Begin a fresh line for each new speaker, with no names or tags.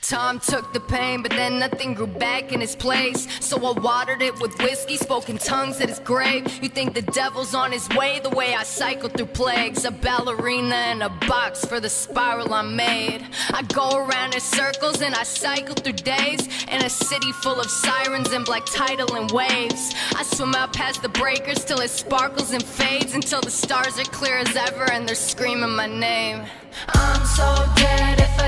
Time took the pain, but then nothing grew back in its place. So I watered it with whiskey, spoke in tongues at his grave. You think the devil's on his way, the way I cycle through plagues. A ballerina in a box for the spiral I made. I go around in circles and I cycle through days. In a city full of sirens and black tidal and waves. I swim out past the breakers till it sparkles and fades, until the stars are clear as ever and they're screaming my name. I'm so dead if